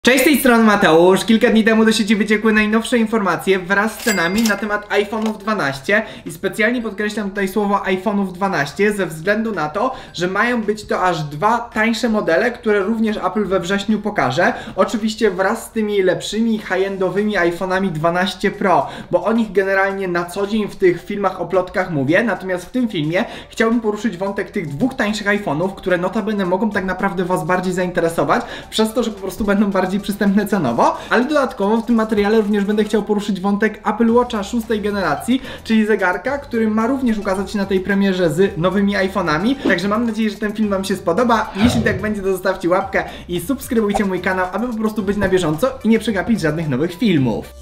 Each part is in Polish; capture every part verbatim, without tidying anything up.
Cześć, z tej strony Mateusz. Kilka dni temu do sieci wyciekły najnowsze informacje wraz z cenami na temat iPhone'ów dwanaście i specjalnie podkreślam tutaj słowo iPhone'ów dwanaście ze względu na to, że mają być to aż dwa tańsze modele, które również Apple we wrześniu pokaże. Oczywiście wraz z tymi lepszymi high-endowymi iPhone'ami dwanaście Pro, bo o nich generalnie na co dzień w tych filmach o plotkach mówię, natomiast w tym filmie chciałbym poruszyć wątek tych dwóch tańszych iPhone'ów, które notabene mogą tak naprawdę Was bardziej zainteresować, przez to, że po prostu będą bardziej przystępne cenowo, ale dodatkowo w tym materiale również będę chciał poruszyć wątek Apple Watcha szóstej generacji, czyli zegarka, który ma również ukazać się na tej premierze z nowymi iPhone'ami. Także mam nadzieję, że ten film Wam się spodoba. Jeśli tak będzie, to zostawcie łapkę i subskrybujcie mój kanał, aby po prostu być na bieżąco i nie przegapić żadnych nowych filmów.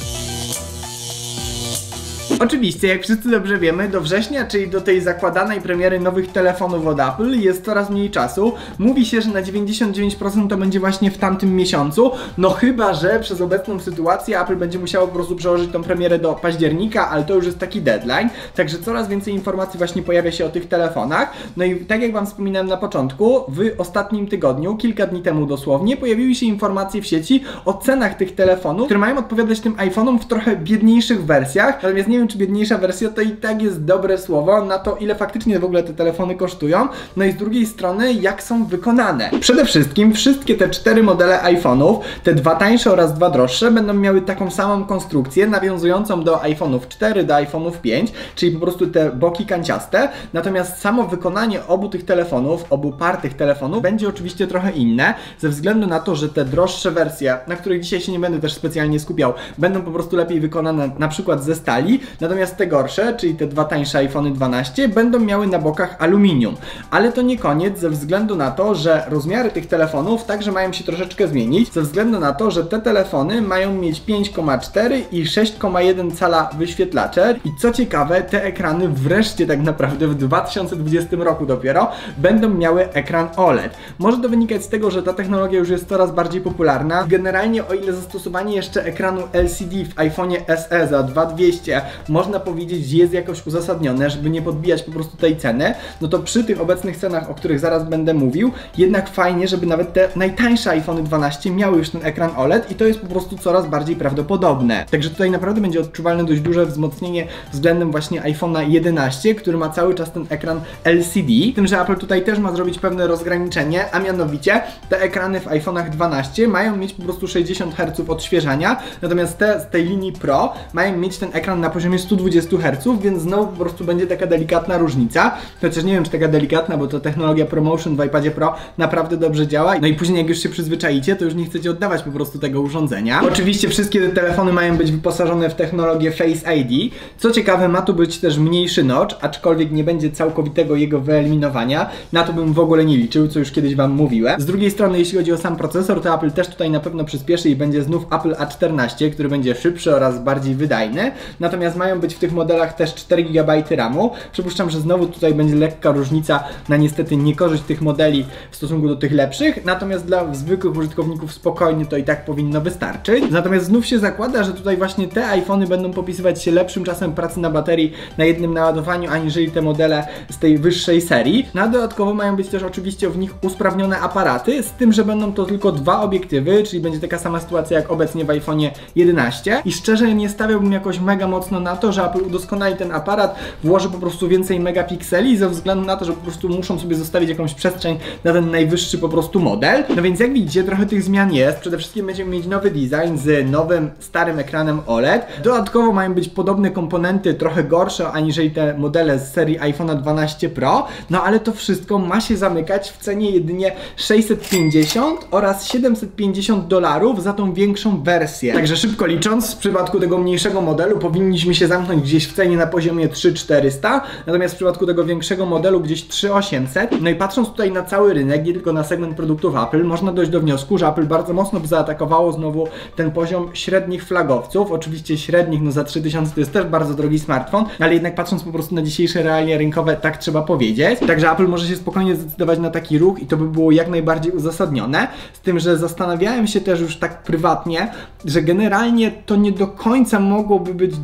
Oczywiście, jak wszyscy dobrze wiemy, do września, czyli do tej zakładanej premiery nowych telefonów od Apple jest coraz mniej czasu. Mówi się, że na dziewięćdziesiąt dziewięć procent to będzie właśnie w tamtym miesiącu, no chyba że przez obecną sytuację Apple będzie musiało po prostu przełożyć tą premierę do października, ale to już jest taki deadline, także coraz więcej informacji właśnie pojawia się o tych telefonach. No i tak jak Wam wspominałem na początku, w ostatnim tygodniu, kilka dni temu dosłownie, pojawiły się informacje w sieci o cenach tych telefonów, które mają odpowiadać tym iPhone'om w trochę biedniejszych wersjach, natomiast nie wiem, czy biedniejsza wersja to i tak jest dobre słowo na to, ile faktycznie w ogóle te telefony kosztują, no i z drugiej strony, jak są wykonane. Przede wszystkim wszystkie te cztery modele iPhone'ów, te dwa tańsze oraz dwa droższe, będą miały taką samą konstrukcję, nawiązującą do iPhone'ów cztery, do iPhone'ów pięć, czyli po prostu te boki kanciaste, natomiast samo wykonanie obu tych telefonów, obu par tych telefonów będzie oczywiście trochę inne, ze względu na to, że te droższe wersje, na których dzisiaj się nie będę też specjalnie skupiał, będą po prostu lepiej wykonane na przykład ze stali, natomiast te gorsze, czyli te dwa tańsze iPhone'y dwanaście, będą miały na bokach aluminium. Ale to nie koniec, ze względu na to, że rozmiary tych telefonów także mają się troszeczkę zmienić, ze względu na to, że te telefony mają mieć pięć przecinek cztery i sześć przecinek jeden cala wyświetlacze i co ciekawe, te ekrany wreszcie tak naprawdę w dwa tysiące dwudziestym roku dopiero będą miały ekran O L E D. Może to wynikać z tego, że ta technologia już jest coraz bardziej popularna. Generalnie o ile zastosowanie jeszcze ekranu L C D w iPhone'ie S E za dwa tysiące dwieście można powiedzieć, że jest jakoś uzasadnione, żeby nie podbijać po prostu tej ceny, no to przy tych obecnych cenach, o których zaraz będę mówił, jednak fajnie, żeby nawet te najtańsze iPhone'y dwanaście miały już ten ekran O L E D i to jest po prostu coraz bardziej prawdopodobne. Także tutaj naprawdę będzie odczuwalne dość duże wzmocnienie względem właśnie iPhone'a jedenaście, który ma cały czas ten ekran L C D, tym, że Apple tutaj też ma zrobić pewne rozgraniczenie, a mianowicie te ekrany w iPhone'ach dwanaście mają mieć po prostu sześćdziesiąt herców odświeżania, natomiast te z tej linii Pro mają mieć ten ekran na poziomie stu dwudziestu herców, więc znowu po prostu będzie taka delikatna różnica. Chociaż nie wiem, czy taka delikatna, bo to technologia ProMotion w iPadzie Pro naprawdę dobrze działa. No i później jak już się przyzwyczaicie, to już nie chcecie oddawać po prostu tego urządzenia. Oczywiście wszystkie te telefony mają być wyposażone w technologię Face I D. Co ciekawe, ma tu być też mniejszy notch, aczkolwiek nie będzie całkowitego jego wyeliminowania. Na to bym w ogóle nie liczył, co już kiedyś Wam mówiłem. Z drugiej strony, jeśli chodzi o sam procesor, to Apple też tutaj na pewno przyspieszy i będzie znów Apple A czternaście, który będzie szybszy oraz bardziej wydajny. Natomiast mają być w tych modelach też cztery gigabajty ramu. Przypuszczam, że znowu tutaj będzie lekka różnica na niestety niekorzyść tych modeli w stosunku do tych lepszych, natomiast dla zwykłych użytkowników spokojnie to i tak powinno wystarczyć. Natomiast znów się zakłada, że tutaj właśnie te iPhony będą popisywać się lepszym czasem pracy na baterii na jednym naładowaniu, aniżeli te modele z tej wyższej serii. No a dodatkowo mają być też oczywiście w nich usprawnione aparaty, z tym, że będą to tylko dwa obiektywy, czyli będzie taka sama sytuacja jak obecnie w iPhone'ie jedenaście i szczerze nie stawiałbym jakoś mega mocno na to, że Apple udoskonali ten aparat, włoży po prostu więcej megapikseli ze względu na to, że po prostu muszą sobie zostawić jakąś przestrzeń na ten najwyższy po prostu model. No więc jak widzicie, trochę tych zmian jest. Przede wszystkim będziemy mieć nowy design z nowym, starym ekranem O L E D. Dodatkowo mają być podobne komponenty, trochę gorsze aniżeli te modele z serii iPhone'a dwanaście Pro, no ale to wszystko ma się zamykać w cenie jedynie sześćset pięćdziesiąt oraz siedemset pięćdziesiąt dolarów za tą większą wersję. Także szybko licząc, w przypadku tego mniejszego modelu powinniśmy się zamknąć gdzieś w cenie na poziomie trzy tysiące czterysta, natomiast w przypadku tego większego modelu gdzieś trzy tysiące osiemset. No i patrząc tutaj na cały rynek, nie tylko na segment produktów Apple, można dojść do wniosku, że Apple bardzo mocno zaatakowało znowu ten poziom średnich flagowców. Oczywiście średnich, no za trzy tysiące to jest też bardzo drogi smartfon, ale jednak patrząc po prostu na dzisiejsze realia rynkowe, tak trzeba powiedzieć. Także Apple może się spokojnie zdecydować na taki ruch i to by było jak najbardziej uzasadnione. Z tym, że zastanawiałem się też już tak prywatnie, że generalnie to nie do końca mogłoby być dobre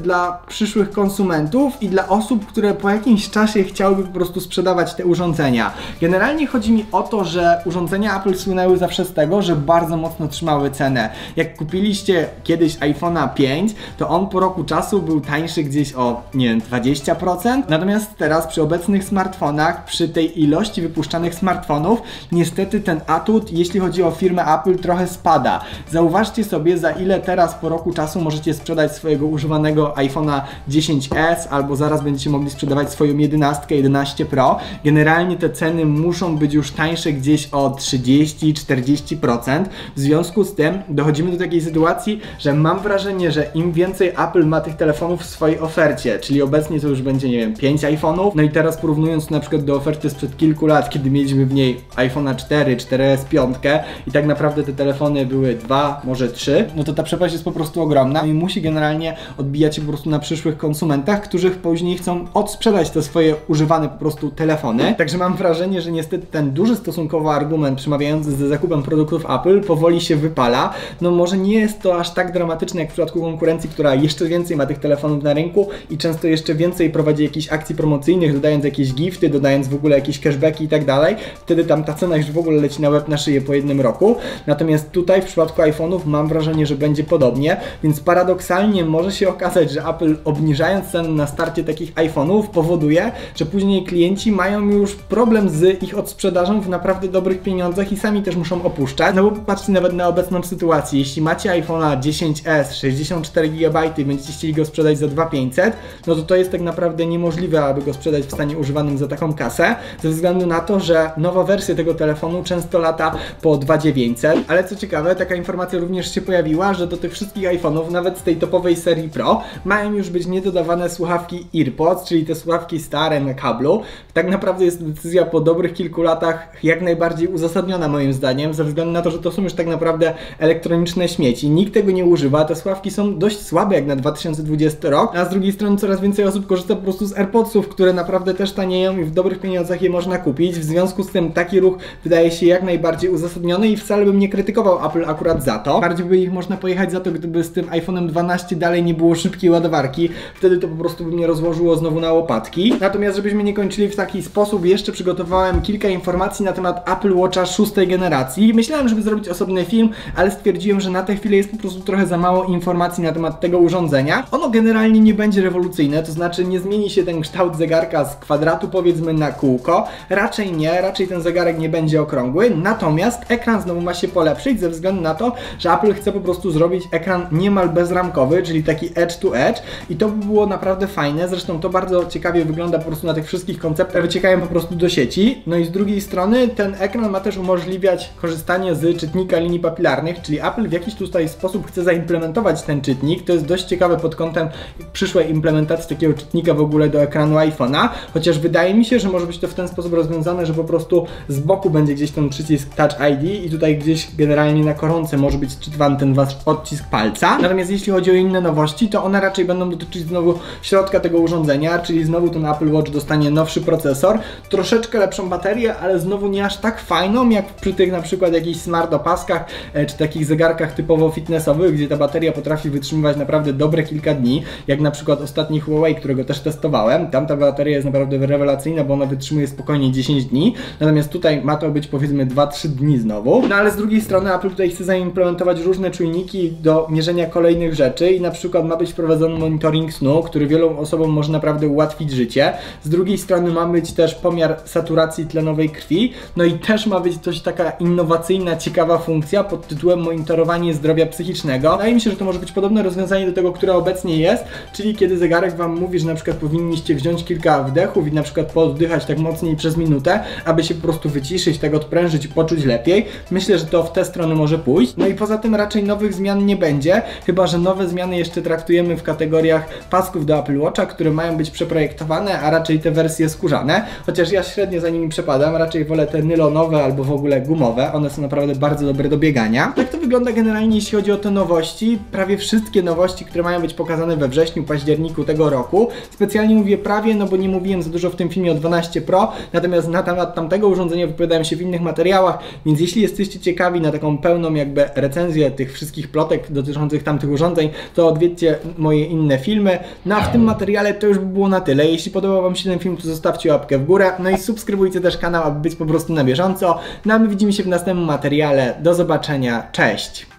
dla przyszłych konsumentów i dla osób, które po jakimś czasie chciałyby po prostu sprzedawać te urządzenia. Generalnie chodzi mi o to, że urządzenia Apple słynęły zawsze z tego, że bardzo mocno trzymały cenę. Jak kupiliście kiedyś iPhone'a pięć, to on po roku czasu był tańszy gdzieś o, nie wiem, dwadzieścia procent. Natomiast teraz przy obecnych smartfonach, przy tej ilości wypuszczanych smartfonów, niestety ten atut, jeśli chodzi o firmę Apple, trochę spada. Zauważcie sobie, za ile teraz po roku czasu możecie sprzedać swojego używanego iPhone'a dziesięć S, albo zaraz będziecie mogli sprzedawać swoją jedenastkę, jedenaście Pro. Generalnie te ceny muszą być już tańsze gdzieś o trzydzieści do czterdziestu procent. W związku z tym dochodzimy do takiej sytuacji, że mam wrażenie, że im więcej Apple ma tych telefonów w swojej ofercie, czyli obecnie to już będzie, nie wiem, pięć iPhone'ów, no i teraz porównując na przykład do oferty sprzed kilku lat, kiedy mieliśmy w niej iPhone'a cztery, cztery S pięć i tak naprawdę te telefony były dwa, może trzy, no to ta przepaść jest po prostu ogromna i musi generalnie odbijać się po prostu na przyszłych konsumentach, którzy później chcą odsprzedać te swoje używane po prostu telefony. Także mam wrażenie, że niestety ten duży stosunkowo argument przemawiający za zakupem produktów Apple powoli się wypala. No może nie jest to aż tak dramatyczne jak w przypadku konkurencji, która jeszcze więcej ma tych telefonów na rynku i często jeszcze więcej prowadzi jakichś akcji promocyjnych, dodając jakieś gifty, dodając w ogóle jakieś cashbacki i tak dalej. Wtedy tam ta cena już w ogóle leci na łeb na szyję po jednym roku. Natomiast tutaj w przypadku iPhone'ów mam wrażenie, że będzie podobnie, więc paradoksalnie może się okazać, że Apple obniżając ceny na starcie takich iPhone'ów powoduje, że później klienci mają już problem z ich odsprzedażą w naprawdę dobrych pieniądzach i sami też muszą opuszczać. No bo patrzcie nawet na obecną sytuację. Jeśli macie iPhone'a dziesięć S, sześćdziesiąt cztery gigabajty i będziecie chcieli go sprzedać za dwa tysiące pięćset, no to to jest tak naprawdę niemożliwe, aby go sprzedać w stanie używanym za taką kasę, ze względu na to, że nowa wersja tego telefonu często lata po dwa tysiące dziewięćset, ale co ciekawe, taka informacja również się pojawiła, że do tych wszystkich iPhone'ów, nawet z tej topowej serii Pro, mają już być niedodawane słuchawki AirPods, czyli te słuchawki stare na kablu. Tak naprawdę jest decyzja po dobrych kilku latach jak najbardziej uzasadniona moim zdaniem, ze względu na to, że to są już tak naprawdę elektroniczne śmieci. Nikt tego nie używa, te słuchawki są dość słabe jak na dwa tysiące dwudziesty rok, a z drugiej strony coraz więcej osób korzysta po prostu z AirPodsów, które naprawdę też tanieją i w dobrych pieniądzach je można kupić. W związku z tym taki ruch wydaje się jak najbardziej uzasadniony i wcale bym nie krytykował Apple akurat za to. Bardziej by ich można pojechać za to, gdyby z tym iPhone'em dwanaście dalej nie było szybkiej ładowarki. Wtedy to po prostu by mnie rozłożyło znowu na łopatki. Natomiast żebyśmy nie kończyli w taki sposób, jeszcze przygotowałem kilka informacji na temat Apple Watcha szóstej generacji. Myślałem, żeby zrobić osobny film, ale stwierdziłem, że na tę chwilę jest po prostu trochę za mało informacji na temat tego urządzenia. Ono generalnie nie będzie rewolucyjne, to znaczy nie zmieni się ten kształt zegarka z kwadratu powiedzmy na kółko. Raczej nie, raczej ten zegarek nie będzie okrągły, natomiast ekran znowu ma się polepszyć ze względu na to, że Apple chce po prostu zrobić ekran niemal bezramkowy, czyli taki edge to edge i to by było naprawdę fajne. Zresztą to bardzo ciekawie wygląda po prostu na tych wszystkich konceptach, wyciekają po prostu do sieci. No i z drugiej strony ten ekran ma też umożliwiać korzystanie z czytnika linii papilarnych, czyli Apple w jakiś tutaj sposób chce zaimplementować ten czytnik. To jest dość ciekawe pod kątem przyszłej implementacji takiego czytnika w ogóle do ekranu iPhone'a, chociaż wydaje mi się, że może być to w ten sposób rozwiązane, że po prostu z boku będzie gdzieś ten przycisk Touch I D i tutaj gdzieś generalnie na koronce może być czytwany ten wasz odcisk palca. Natomiast jeśli chodzi o inne nowości, to one raczej będą dotyczyć znowu środka tego urządzenia, czyli znowu ten Apple Watch dostanie nowszy procesor, troszeczkę lepszą baterię, ale znowu nie aż tak fajną jak przy tych na przykład jakichś smart opaskach e, czy takich zegarkach typowo fitnessowych, gdzie ta bateria potrafi wytrzymywać naprawdę dobre kilka dni, jak na przykład ostatni Huawei, którego też testowałem. Tam ta bateria jest naprawdę rewelacyjna, bo ona wytrzymuje spokojnie dziesięć dni, natomiast tutaj ma to być powiedzmy dwa trzy dni znowu. No ale z drugiej strony Apple tutaj chce zaimplementować różne czujniki do mierzenia kolejnych rzeczy i na przykład ma być wprowadzony monitoring snu, który wielu osobom może naprawdę ułatwić życie. Z drugiej strony ma być też pomiar saturacji tlenowej krwi, no i też ma być coś taka innowacyjna, ciekawa funkcja pod tytułem monitorowanie zdrowia psychicznego. Wydaje mi się, że to może być podobne rozwiązanie do tego, które obecnie jest, czyli kiedy zegarek wam mówi, że na przykład powinniście wziąć kilka wdechów i na przykład poddychać tak mocniej przez minutę, aby się po prostu wyciszyć, tak odprężyć i poczuć lepiej. Myślę, że to w tę stronę może pójść. No i poza tym raczej nowych zmian nie będzie, chyba że nowe zmiany jeszcze traktujemy w kategoriach pasków do Apple Watcha, które mają być przeprojektowane, a raczej te wersje skórzane, chociaż ja średnio za nimi przepadam, raczej wolę te nylonowe albo w ogóle gumowe, one są naprawdę bardzo dobre do biegania. Tak to wygląda generalnie jeśli chodzi o te nowości, prawie wszystkie nowości, które mają być pokazane we wrześniu, październiku tego roku. Specjalnie mówię prawie, no bo nie mówiłem za dużo w tym filmie o dwanaście Pro, natomiast na temat tamtego urządzenia wypowiadałem się w innych materiałach, więc jeśli jesteście ciekawi na taką pełną jakby recenzję tych wszystkich plotek dotyczących tamtych urządzeń, to odwiedźcie moje moje inne filmy. No a w tym materiale to już by było na tyle. Jeśli podobał Wam się ten film, to zostawcie łapkę w górę. No i subskrybujcie też kanał, aby być po prostu na bieżąco. No a my widzimy się w następnym materiale. Do zobaczenia. Cześć!